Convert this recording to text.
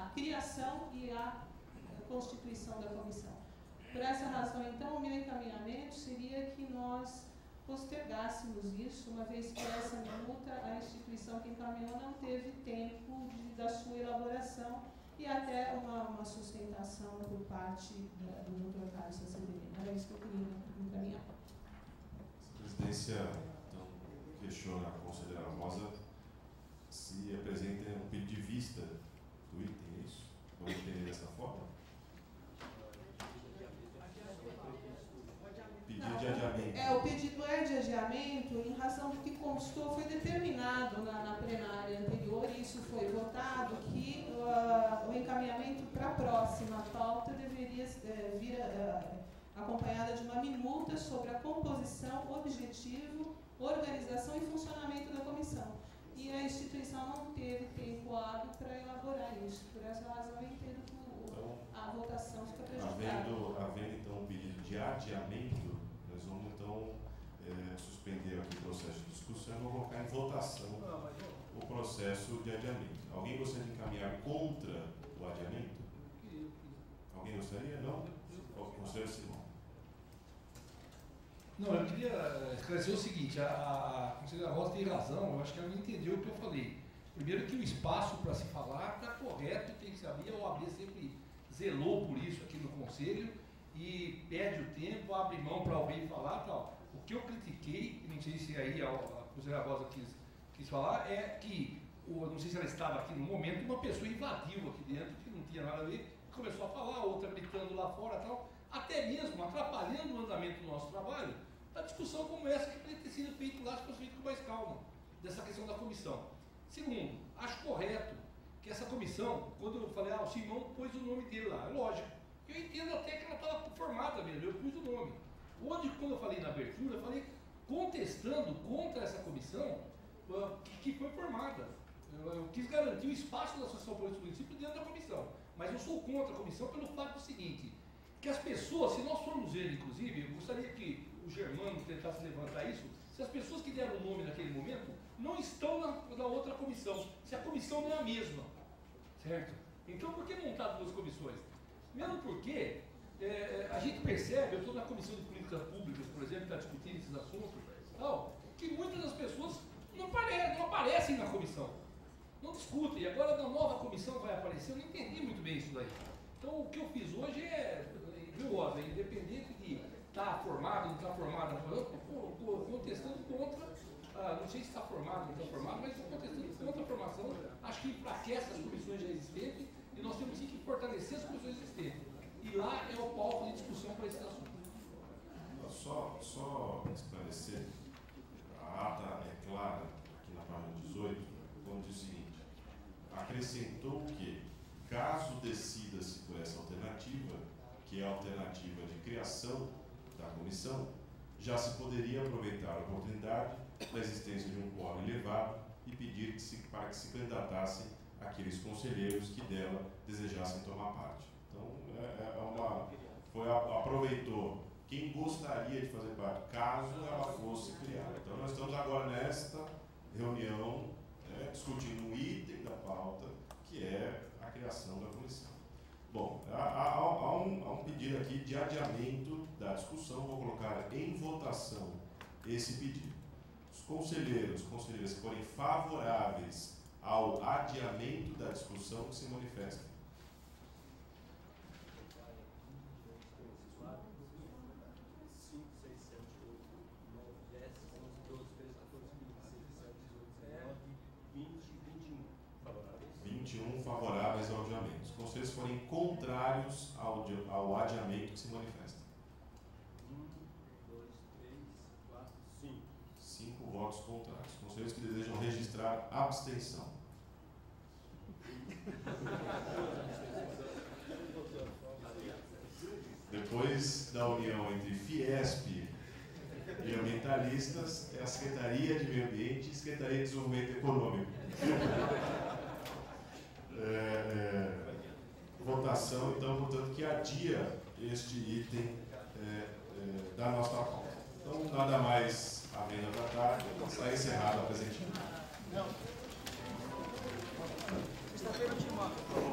a criação e a constituição da comissão. Por essa razão, então, o meu encaminhamento seria que nós postergássemos isso, uma vez que essa minuta, a instituição que encaminhou não teve tempo da sua elaboração e até uma sustentação por parte do Dr. Carlos Sacedini. Era isso que eu queria encaminhar. A presidência, então, questiona a conselheira Rosa se apresenta um pedido de vista do item, é isso? Vamos entender dessa forma? Pedido de adiamento. O pedido é de adiamento em razão do que constou, foi determinado na plenária anterior, e isso foi votado, que o encaminhamento para a próxima pauta deveria vir acompanhada de uma minuta sobre a composição, objetivo, organização e funcionamento da comissão. E a instituição não teve tempo hábil para elaborar isso. Por essa razão, eu entendo que a votação fica prejudicada. Havendo, então, um pedido de adiamento, nós vamos, então, suspender aqui o processo de discussão e vou colocar em votação o processo de adiamento. Alguém gostaria de encaminhar contra o adiamento? Alguém gostaria? Não? O conselheiro Simão. Não, eu queria esclarecer o seguinte, a conselheira Rosa tem razão, eu acho que ela não entendeu o que eu falei. Primeiro que o espaço para se falar está correto e tem que saber, a OAB sempre zelou por isso aqui no Conselho e pede o tempo, abre mão para alguém falar tal. O que eu critiquei, não sei se aí a conselheira Rosa quis falar, é que, não sei se ela estava aqui no momento, uma pessoa invadiu aqui dentro, que não tinha nada a ver, começou a falar, outra gritando lá fora tal, até mesmo atrapalhando o andamento do nosso trabalho, da discussão como essa que poderia ter sido feito lá, se fosse feito com mais calma, dessa questão da comissão. Segundo, acho correto que essa comissão, quando eu falei, o Simão pôs o nome dele lá, é lógico, eu entendo até que ela estava formada mesmo, eu pus o nome. Onde, quando eu falei na abertura, eu falei contestando contra essa comissão que foi formada. Eu quis garantir o espaço da Associação Política do Município dentro da comissão, mas eu sou contra a comissão pelo fato seguinte, que as pessoas, se nós formos ver, inclusive, eu gostaria que o Germano tentasse levantar isso, se as pessoas que deram o nome naquele momento não estão na outra comissão, se a comissão não é a mesma, certo? Então, por que montar duas comissões? Mesmo porque a gente percebe, eu estou na Comissão de Políticas Públicas, por exemplo, que está discutindo esses assuntos, que muitas das pessoas não aparecem na comissão, não discutem, e agora na nova comissão vai aparecer, eu não entendi muito bem isso daí. Então, o que eu fiz hoje viu, Rosa, independente de estar formado, não estar formado, contestando contra, não sei se está formado ou não está formado, mas contestando contra a formação, acho que enfraquece as comissões já existentes e nós temos sim que fortalecer as comissões existentes. E lá é o palco de discussão para esse assunto. Só esclarecer, a ata é clara aqui na página 18, quando diz o seguinte, acrescentou que, caso decida-se por essa alternativa, que é a alternativa de criação da comissão, já se poderia aproveitar a oportunidade da existência de um quórum elevado e pedir para que se candidatassem aqueles conselheiros que dela desejassem tomar parte. Então, aproveitou quem gostaria de fazer parte, caso ela fosse criada. Então, nós estamos agora nesta reunião, discutindo um item da pauta, que é a criação da comissão. Bom, há um pedido aqui de adiamento da discussão, vou colocar em votação esse pedido. Os conselheiras que forem favoráveis ao adiamento da discussão, que se manifestem. Favoráveis. 21 favoráveis ao adiamento. Os conselheiros forem contrários ao adiamento, que se manifesta. 1, 2, 3, 4, 5. 5 votos contrários. Os conselheiros que desejam registrar abstenção. Depois da união entre Fiesp e ambientalistas, é a Secretaria de Meio Ambiente e Secretaria de Desenvolvimento Econômico. Votação, então, portanto, que adia este item da nossa pauta. Então, nada mais havendo a tratar, está encerrado a presente. Não. Sexta-feira eu te mando.